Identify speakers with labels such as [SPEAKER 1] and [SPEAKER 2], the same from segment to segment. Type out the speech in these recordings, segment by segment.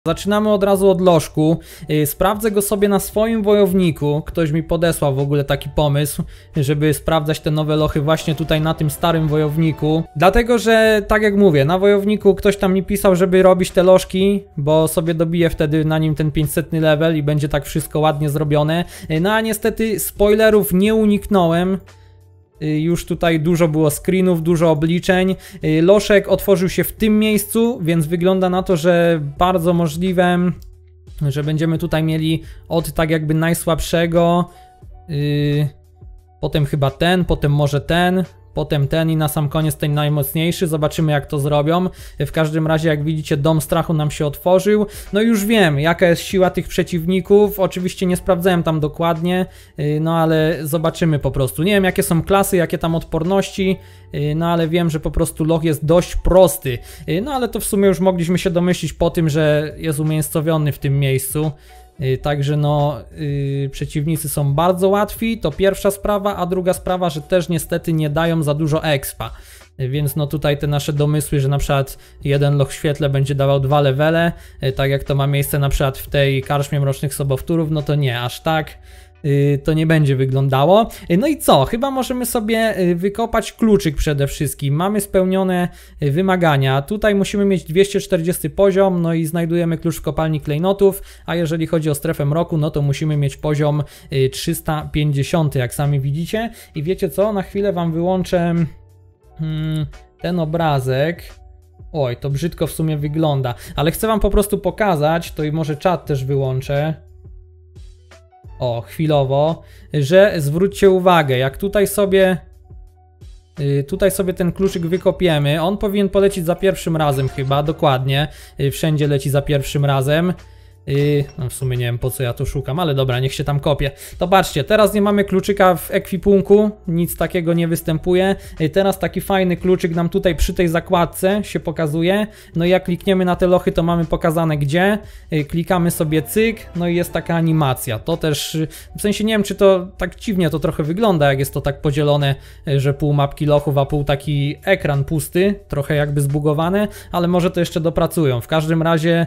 [SPEAKER 1] Zaczynamy od razu od lożku. Sprawdzę go sobie na swoim wojowniku. Ktoś mi podesłał w ogóle taki pomysł, żeby sprawdzać te nowe lochy właśnie tutaj na tym starym wojowniku. Dlatego, że tak jak mówię, na wojowniku ktoś tam mi pisał, żeby robić te lożki, bo sobie dobiję wtedy na nim ten 500 level i będzie tak wszystko ładnie zrobione. No a niestety spoilerów nie uniknąłem. Już tutaj dużo było screenów, dużo obliczeń. Loszek otworzył się w tym miejscu, więc wygląda na to, że bardzo możliwe, że będziemy tutaj mieli od tak jakby najsłabszego, potem chyba ten, potem może ten, potem ten i na sam koniec ten najmocniejszy. Zobaczymy, jak to zrobią. W każdym razie, jak widzicie, dom strachu nam się otworzył. No już wiem, jaka jest siła tych przeciwników. Oczywiście nie sprawdzałem tam dokładnie, no ale zobaczymy po prostu. Nie wiem, jakie są klasy, jakie tam odporności, no ale wiem, że po prostu loch jest dość prosty. No ale to w sumie już mogliśmy się domyślić po tym, że jest umiejscowiony w tym miejscu. Także no, przeciwnicy są bardzo łatwi, to pierwsza sprawa, a druga sprawa, że też niestety nie dają za dużo expa. Więc no tutaj te nasze domysły, że na przykład jeden loch w świetle będzie dawał 2 levele, tak jak to ma miejsce na przykład w tej karczmie Mrocznych Sobowtórów, no to nie, aż tak to nie będzie wyglądało. No i co? Chyba możemy sobie wykopać kluczyk przede wszystkim. Mamy spełnione wymagania. Tutaj musimy mieć 240 poziom, no i znajdujemy klucz w kopalni klejnotów, a jeżeli chodzi o strefę mroku, no to musimy mieć poziom 350, jak sami widzicie. I wiecie co? Na chwilę wam wyłączę ten obrazek. Oj, to brzydko w sumie wygląda, ale chcę wam po prostu pokazać, to i może czat też wyłączę. O, chwilowo, że zwróćcie uwagę, jak tutaj sobie ten kluczyk wykopiemy, on powinien polecieć za pierwszym razem chyba, dokładnie, wszędzie leci za pierwszym razem. No w sumie nie wiem, po co ja tu szukam, ale dobra, niech się tam kopie. To patrzcie, teraz nie mamy kluczyka w ekwipunku, nic takiego nie występuje. Teraz taki fajny kluczyk nam tutaj przy tej zakładce się pokazuje. No i jak klikniemy na te lochy, to mamy pokazane gdzie. Klikamy sobie cyk, no i jest taka animacja. To też, w sensie nie wiem, czy to tak dziwnie to trochę wygląda, jak jest to tak podzielone, że pół mapki lochów, a pół taki ekran pusty, trochę jakby zbugowane, ale może to jeszcze dopracują. W każdym razie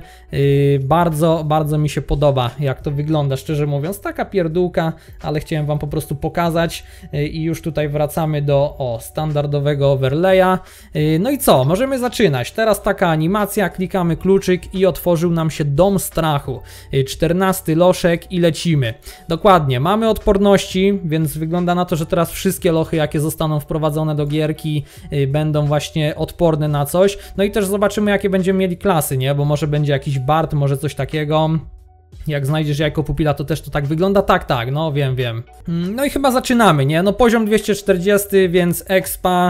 [SPEAKER 1] bardzo mi się podoba, jak to wygląda, szczerze mówiąc, taka pierdółka, ale chciałem wam po prostu pokazać. I już tutaj wracamy do standardowego overlaya. No i co? Możemy zaczynać. Teraz taka animacja, klikamy kluczyk i otworzył nam się dom strachu. 14 loszek i lecimy. Dokładnie, mamy odporności, więc wygląda na to, że teraz wszystkie lochy, jakie zostaną wprowadzone do gierki, będą właśnie odporne na coś. No i też zobaczymy, jakie będziemy mieli klasy, nie? Bo może będzie jakiś bard, może coś takiego. Jak znajdziesz jajko pupila, to też to tak wygląda? Tak, no wiem. No i chyba zaczynamy, nie? No poziom 240, więc expa.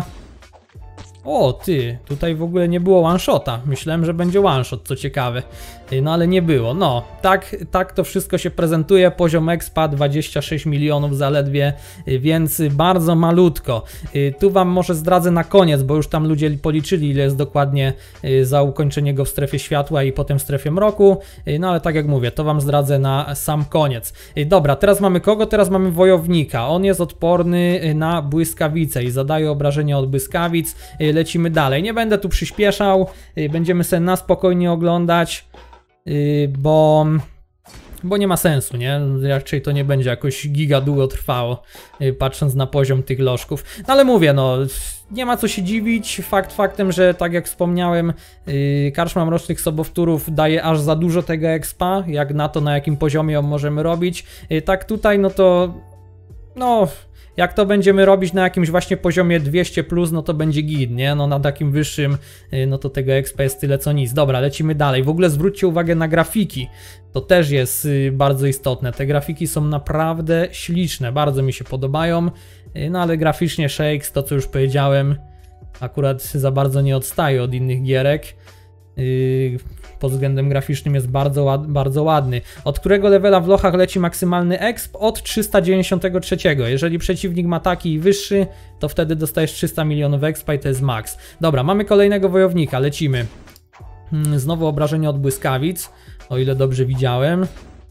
[SPEAKER 1] O ty, tutaj w ogóle nie było one-shota. Myślałem, że będzie one-shot, co ciekawe. No ale nie było. No, tak to wszystko się prezentuje. Poziom expa 26 milionów zaledwie, więc bardzo malutko. Tu wam może zdradzę na koniec, bo już tam ludzie policzyli, ile jest dokładnie za ukończenie go w strefie światła i potem w strefie mroku. No ale tak jak mówię, to wam zdradzę na sam koniec. Dobra, teraz mamy kogo? Teraz mamy wojownika. On jest odporny na błyskawice i zadaje obrażenia od błyskawic. Lecimy dalej. Nie będę tu przyspieszał. Będziemy sobie na spokojnie oglądać. Bo nie ma sensu, nie? Raczej to nie będzie jakoś giga długo trwało, patrząc na poziom tych lożków. No ale mówię, no nie ma co się dziwić. Faktem, że tak jak wspomniałem, karczma Mrocznych Sobowtórów daje aż za dużo tego expa, jak na to, na jakim poziomie ją możemy robić. Tak tutaj, no to jak to będziemy robić na jakimś właśnie poziomie 200+, no to będzie git, nie? No na takim wyższym, no to tego expa jest tyle co nic. Dobra, lecimy dalej. W ogóle zwróćcie uwagę na grafiki. To też jest bardzo istotne. Te grafiki są naprawdę śliczne, bardzo mi się podobają. No ale graficznie Shakes, to co już powiedziałem, akurat za bardzo nie odstaje od innych gierek. Pod względem graficznym jest bardzo ładny. Od którego levela w lochach leci maksymalny exp? Od 393. Jeżeli przeciwnik ma taki wyższy, to wtedy dostajesz 300 milionów expa i to jest max. Dobra, mamy kolejnego wojownika, lecimy. Znowu obrażenie od błyskawic, o ile dobrze widziałem.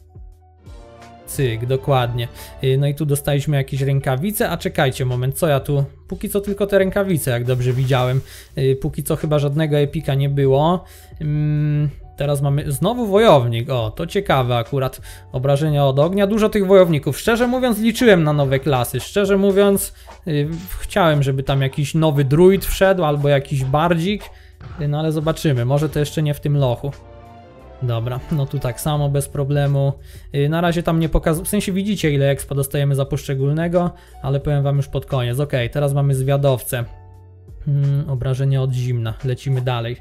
[SPEAKER 1] Cyk, dokładnie. No i tu dostaliśmy jakieś rękawice, a czekajcie moment, co ja tu... Póki co tylko te rękawice, jak dobrze widziałem. Póki co chyba żadnego epika nie było. teraz mamy znowu wojownik. O, to ciekawe akurat. Obrażenia od ognia. Dużo tych wojowników. Szczerze mówiąc, liczyłem na nowe klasy. Szczerze mówiąc, chciałem, żeby tam jakiś nowy druid wszedł albo jakiś bardzik. No ale zobaczymy. Może to jeszcze nie w tym lochu. Dobra, no tu tak samo, bez problemu. Na razie tam nie pokazuję, w sensie widzicie ile expa dostajemy za poszczególnego, ale powiem wam już pod koniec. Ok, teraz mamy zwiadowcę. Obrażenia od zimna, lecimy dalej.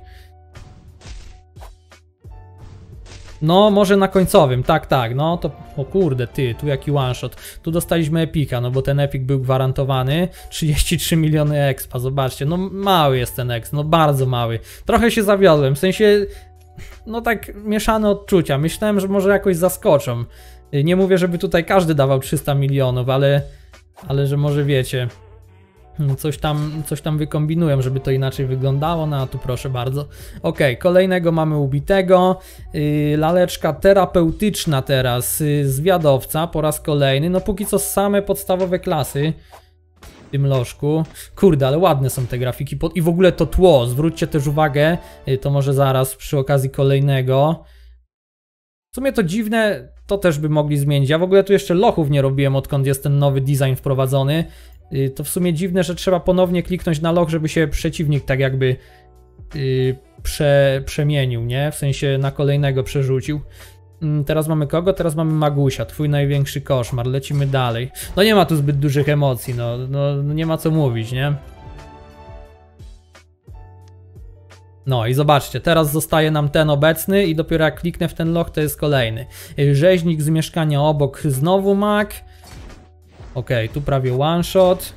[SPEAKER 1] No, może na końcowym, tak, no to, o kurde, tu jaki one shot. Tu dostaliśmy epika, no bo ten epik był gwarantowany. 33 miliony expa, zobaczcie, no mały jest ten exp, no bardzo mały. Trochę się zawiodłem, w sensie... No tak mieszane odczucia. Myślałem, że może jakoś zaskoczą. Nie mówię, żeby tutaj każdy dawał 300 milionów, ale że może wiecie, coś tam wykombinują, żeby to inaczej wyglądało. No a tu proszę bardzo. Ok, kolejnego mamy ubitego. Laleczka terapeutyczna teraz. Zwiadowca po raz kolejny. No póki co same podstawowe klasy w tym lożku. Kurde, ale ładne są te grafiki. I w ogóle to tło, zwróćcie też uwagę, to może zaraz przy okazji kolejnego. W sumie to dziwne, to też by mogli zmienić. Ja w ogóle tu jeszcze lochów nie robiłem, odkąd jest ten nowy design wprowadzony. To w sumie dziwne, że trzeba ponownie kliknąć na loch, żeby się przeciwnik tak jakby przemienił, nie? W sensie na kolejnego przerzucił. Teraz mamy kogo? Teraz mamy Magusia, twój największy koszmar, lecimy dalej. No nie ma tu zbyt dużych emocji, no nie ma co mówić, nie? No i zobaczcie, teraz zostaje nam ten obecny i dopiero jak kliknę w ten loch, to jest kolejny. Rzeźnik z mieszkania obok, znowu mag. Ok, tu prawie one shot.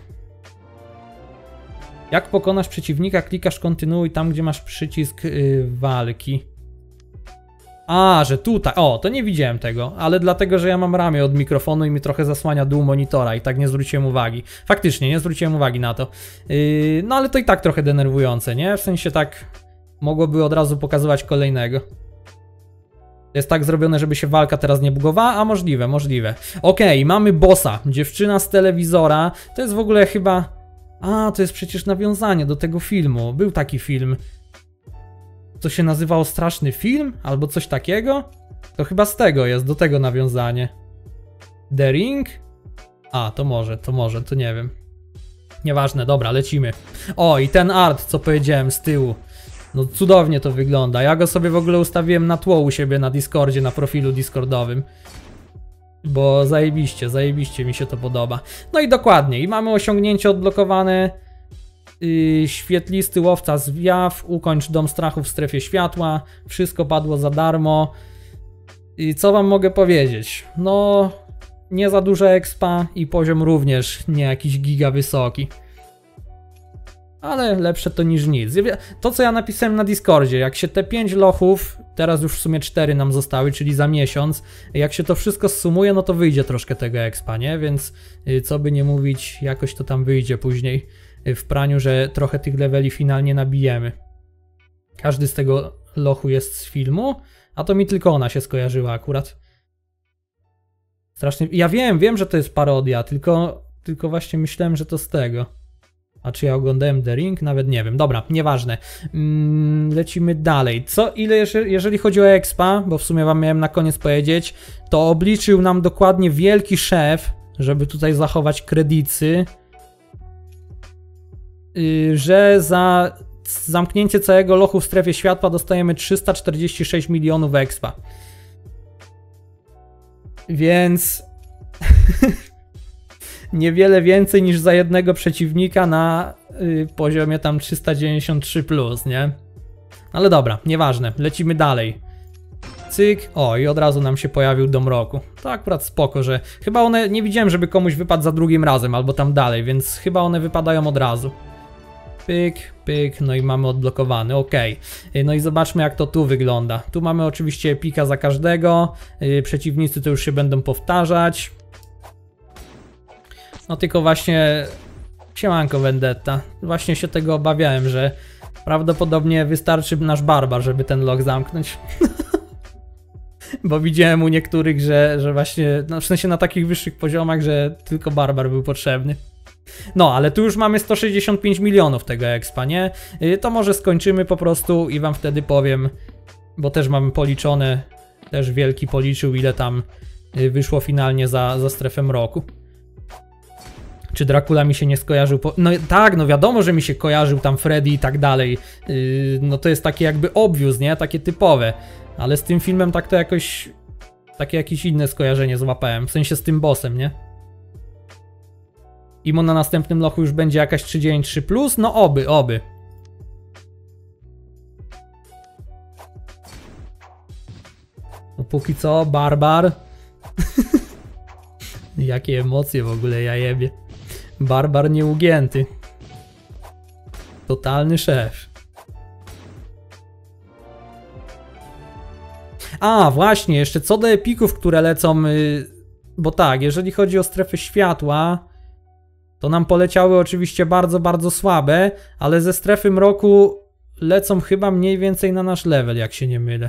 [SPEAKER 1] Jak pokonasz przeciwnika, klikasz kontynuuj tam, gdzie masz przycisk walki. A, że tutaj, o, to nie widziałem tego, ale dlatego, że ja mam ramię od mikrofonu i mi trochę zasłania dół monitora i tak nie zwróciłem uwagi. Faktycznie, nie zwróciłem uwagi na to. No ale to i tak trochę denerwujące, nie? W sensie tak mogłoby od razu pokazywać kolejnego. Jest tak zrobione, żeby się walka teraz nie bugowała, a możliwe, możliwe. Okej, mamy bossa, dziewczyna z telewizora, to jest w ogóle chyba... A, to jest przecież nawiązanie do tego filmu, był taki film. To się nazywało Straszny Film? Albo coś takiego? To chyba z tego jest, do tego nawiązanie. The Ring? A, to może, to nie wiem. Nieważne, dobra, lecimy. O, i ten art, co powiedziałem z tyłu. No cudownie to wygląda. Ja go sobie w ogóle ustawiłem na tło u siebie na Discordzie, na profilu Discordowym. Bo zajebiście mi się to podoba. No i dokładnie, i mamy osiągnięcie odblokowane. Świetlisty łowca zwiaw, ukończ dom strachu w strefie światła, wszystko padło za darmo. I co wam mogę powiedzieć? No, nie za dużo expa i poziom również nie jakiś giga wysoki. Ale lepsze to niż nic. To co ja napisałem na Discordzie, jak się te 5 lochów, teraz już w sumie 4 nam zostały, czyli za miesiąc, jak się to wszystko zsumuje, no to wyjdzie troszkę tego expa, nie? Więc co by nie mówić, jakoś to tam wyjdzie później w praniu, że trochę tych leveli finalnie nabijemy. Każdy z tego lochu jest z filmu, a to mi tylko ona się skojarzyła akurat. Strasznie... Ja wiem, że to jest parodia, tylko właśnie myślałem, że to z tego. A czy ja oglądałem The Ring? Nawet nie wiem. Dobra, nieważne. Lecimy dalej. Jeżeli chodzi o expa, bo w sumie wam miałem na koniec powiedzieć, to obliczył nam dokładnie wielki szef, żeby tutaj zachować kredyty, że za zamknięcie całego lochu w strefie światła dostajemy 346 milionów expa. Więc niewiele więcej niż za jednego przeciwnika na poziomie tam 393+, nie? Ale dobra, nieważne, lecimy dalej. Cyk, o i od razu nam się pojawił Dom Roku. To akurat spoko, że chyba one, nie widziałem, żeby komuś wypadł za drugim razem albo tam dalej, więc chyba one wypadają od razu. Pyk, pyk, no i mamy odblokowany, ok. No i zobaczmy jak to tu wygląda. Tu mamy oczywiście epika za każdego, przeciwnicy to już się będą powtarzać. No tylko właśnie, siemanko Vendetta, właśnie się tego obawiałem, że prawdopodobnie wystarczy nasz barbar, żeby ten loch zamknąć. Bo widziałem u niektórych, że właśnie, no w sensie na takich wyższych poziomach, że tylko barbar był potrzebny. No, ale tu już mamy 165 milionów tego expa, nie? To może skończymy po prostu i wam wtedy powiem, bo też mamy policzone, też Wielki policzył, ile tam wyszło finalnie za strefę mroku. Czy Dracula mi się nie skojarzył? No tak, no wiadomo, że mi się kojarzył tam Freddy i tak dalej. No to jest takie jakby obvious, nie? Takie typowe. Ale z tym filmem tak to jakoś... Takie jakieś inne skojarzenie złapałem. W sensie z tym bossem, nie? Imo na następnym lochu już będzie jakaś 393+? No oby. No póki co, Barbar. Jakie emocje w ogóle, ja jebie. Barbar nieugięty. Totalny szef. A, właśnie, jeszcze co do epików, które lecą... Bo tak, jeżeli chodzi o strefę światła, to nam poleciały oczywiście bardzo, bardzo słabe, ale ze strefy mroku lecą chyba mniej więcej na nasz level, jak się nie mylę.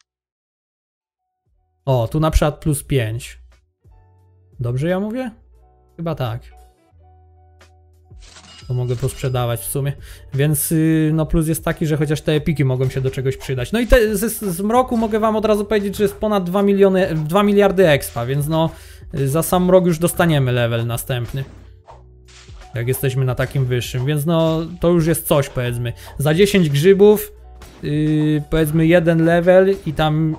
[SPEAKER 1] O, tu na przykład +5. Dobrze ja mówię? Chyba tak. To mogę posprzedawać w sumie. Więc no plus jest taki, że chociaż te epiki mogą się do czegoś przydać. No i z mroku mogę wam od razu powiedzieć, że jest ponad 2 miliardy expa, więc no za sam mrok już dostaniemy level następny. Jak jesteśmy na takim wyższym, więc no to już jest coś, powiedzmy. Za 10 grzybów powiedzmy 1 level i tam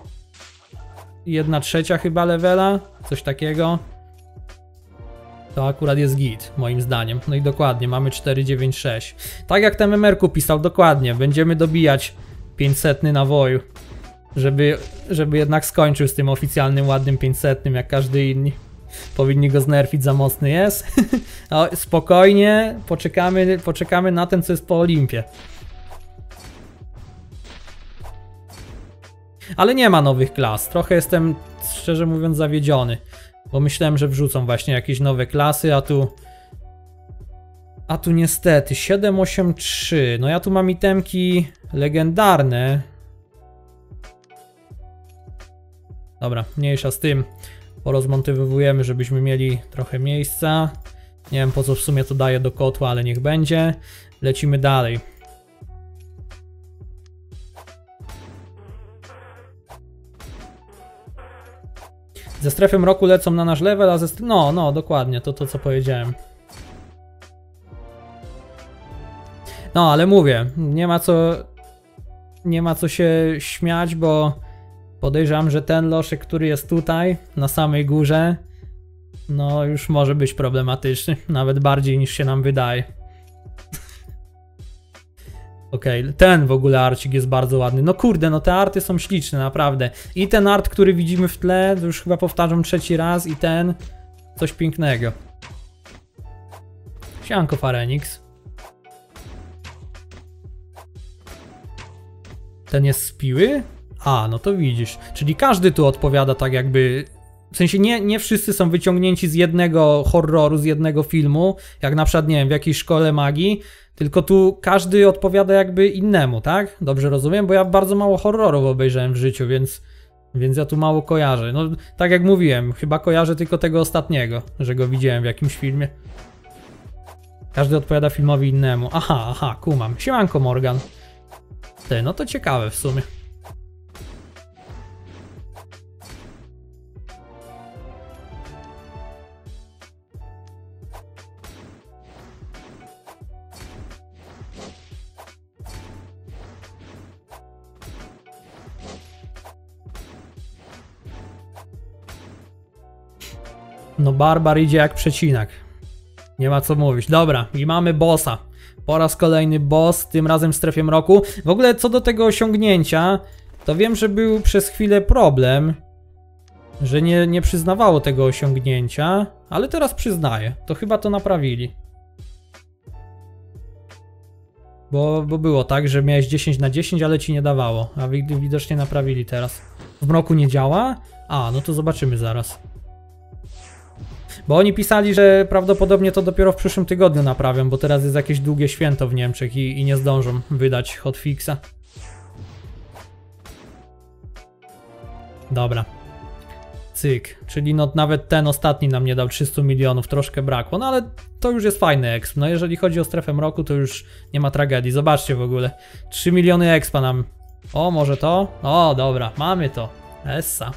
[SPEAKER 1] 1/3 chyba levela, coś takiego. To akurat jest git, moim zdaniem. No i dokładnie, mamy 496. Tak jak ten MMR-ku pisał, dokładnie. Będziemy dobijać 500 nawoju. Żeby jednak skończył z tym oficjalnym, ładnym 500, jak każdy inny. Powinni go znerfić, za mocny jest. No, spokojnie, poczekamy na ten, co jest po Olimpie. Ale nie ma nowych klas. Trochę jestem, szczerze mówiąc, zawiedziony. Bo myślałem, że wrzucą właśnie jakieś nowe klasy, a tu niestety 783. No ja tu mam itemki legendarne. Dobra, mniejsza z tym. Porozmontowujemy, żebyśmy mieli trochę miejsca. Nie wiem, po co w sumie to daję do kotła, ale niech będzie. Lecimy dalej. Ze strefy mroku lecą na nasz level, a no, dokładnie, to co powiedziałem. No, ale mówię, nie ma co się śmiać, bo podejrzewam, że ten loszek, który jest tutaj, na samej górze, no już może być problematyczny, nawet bardziej niż się nam wydaje. Okej, ten w ogóle arcik jest bardzo ładny. No kurde, no te arty są śliczne, naprawdę. I ten art, który widzimy w tle, to już chyba powtarzam 3. raz, i ten, coś pięknego. Sianko Farenix. Ten jest z piły? A, no to widzisz. Czyli każdy tu odpowiada tak jakby... W sensie nie wszyscy są wyciągnięci z jednego horroru, z jednego filmu, jak na przykład, nie wiem, w jakiejś szkole magii, tylko tu każdy odpowiada jakby innemu, tak? Dobrze rozumiem? Bo ja bardzo mało horrorów obejrzałem w życiu, więc ja tu mało kojarzę. No, tak jak mówiłem, chyba kojarzę tylko tego ostatniego, że go widziałem w jakimś filmie. Każdy odpowiada filmowi innemu. Aha, kumam. Siemanko, Morgan. Ty, no to ciekawe w sumie. No Barbar idzie jak przecinak. Nie ma co mówić. Dobra, i mamy bossa. Po raz kolejny boss, tym razem w strefie mroku. W ogóle co do tego osiągnięcia, to wiem, że był przez chwilę problem, że nie przyznawało tego osiągnięcia, ale teraz przyznaję. To chyba to naprawili. Bo było tak, że miałeś 10/10, ale ci nie dawało. A widocznie naprawili teraz. W mroku nie działa? A, no to zobaczymy zaraz. Bo oni pisali, że prawdopodobnie to dopiero w przyszłym tygodniu naprawią, bo teraz jest jakieś długie święto w Niemczech i nie zdążą wydać hotfixa. Dobra. Cyk. Czyli no nawet ten ostatni nam nie dał 300 milionów, troszkę brakło, no ale to już jest fajny exp. No jeżeli chodzi o strefę mroku, to już nie ma tragedii. Zobaczcie w ogóle. 3 miliony expa nam O, może to? O, dobra, mamy to. Essa.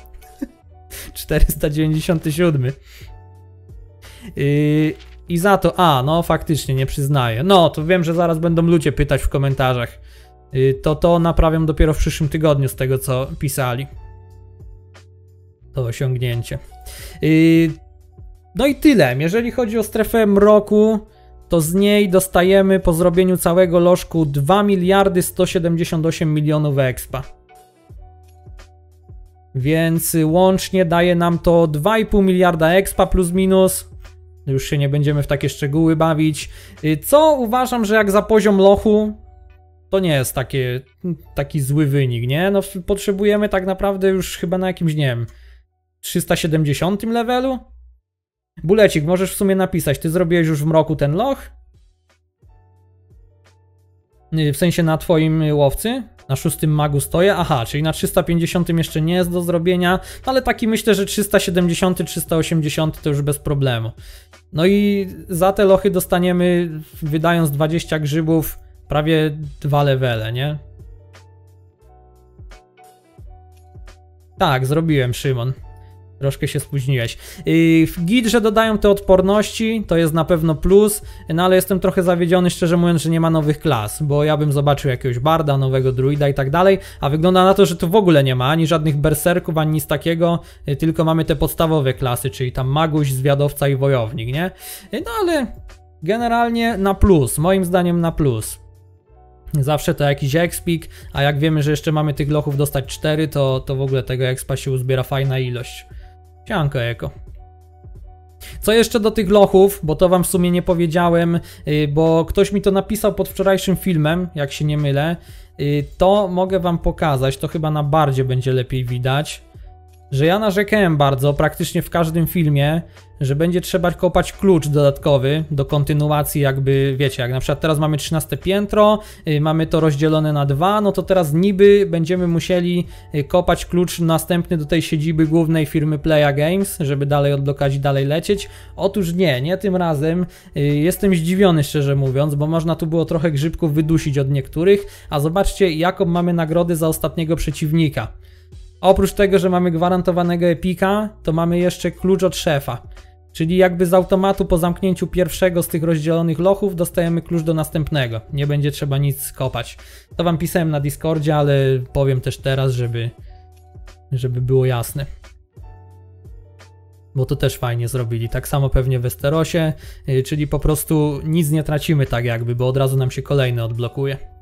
[SPEAKER 1] 497. I za to... A, no faktycznie, nie przyznaję. No, to wiem, że zaraz będą ludzie pytać w komentarzach. To naprawiam dopiero w przyszłym tygodniu z tego, co pisali. To osiągnięcie. No i tyle. Jeżeli chodzi o strefę mroku, to z niej dostajemy po zrobieniu całego lożku 2 miliardy 178 milionów expa. Więc łącznie daje nam to 2,5 miliarda expa plus minus. Już się nie będziemy w takie szczegóły bawić. Co uważam, że jak za poziom lochu, to nie jest taki zły wynik, nie? No potrzebujemy tak naprawdę już chyba na jakimś, nie wiem, 370 levelu? Bulecik, możesz w sumie napisać, ty zrobiłeś już w mroku ten loch? W sensie na twoim łowcy? Na 6 magu stoję? Aha, czyli na 350 jeszcze nie jest do zrobienia, ale taki myślę, że 370, 380 to już bez problemu. No i za te lochy dostaniemy, wydając 20 grzybów, prawie 2 levele, nie? Tak, zrobiłem, Szymon. Troszkę się spóźniłeś. Git, że dodają te odporności, to jest na pewno plus, no ale jestem trochę zawiedziony, szczerze mówiąc, że nie ma nowych klas, bo ja bym zobaczył jakiegoś barda, nowego druida i tak dalej, a wygląda na to, że tu w ogóle nie ma ani żadnych berserków, ani nic takiego, tylko mamy te podstawowe klasy, czyli tam maguś, zwiadowca i wojownik, nie? No ale generalnie na plus, moim zdaniem na plus. Zawsze to jakiś expik, a jak wiemy, że jeszcze mamy tych lochów dostać 4, to w ogóle tego expa się uzbiera fajna ilość. Sianko eko. Co jeszcze do tych lochów, bo to wam w sumie nie powiedziałem, bo ktoś mi to napisał pod wczorajszym filmem, jak się nie mylę, to mogę wam pokazać, to chyba na bardzie będzie lepiej widać, że ja narzekałem bardzo, praktycznie w każdym filmie, że będzie trzeba kopać klucz dodatkowy do kontynuacji, jakby wiecie, jak na przykład teraz mamy 13 piętro, mamy to rozdzielone na 2, no to teraz niby będziemy musieli kopać klucz następny do tej siedziby głównej firmy Playa Games, żeby dalej odblokać i dalej lecieć. Otóż nie tym razem. Jestem zdziwiony, szczerze mówiąc, bo można tu było trochę grzybków wydusić od niektórych, a zobaczcie, jaką mamy nagrodę za ostatniego przeciwnika. Oprócz tego, że mamy gwarantowanego epika, to mamy jeszcze klucz od szefa. Czyli jakby z automatu po zamknięciu pierwszego z tych rozdzielonych lochów dostajemy klucz do następnego. Nie będzie trzeba nic kopać. To wam pisałem na Discordzie, ale powiem też teraz, żeby było jasne. Bo to też fajnie zrobili. Tak samo pewnie w Westerosie, czyli po prostu nic nie tracimy tak jakby, bo od razu nam się kolejny odblokuje.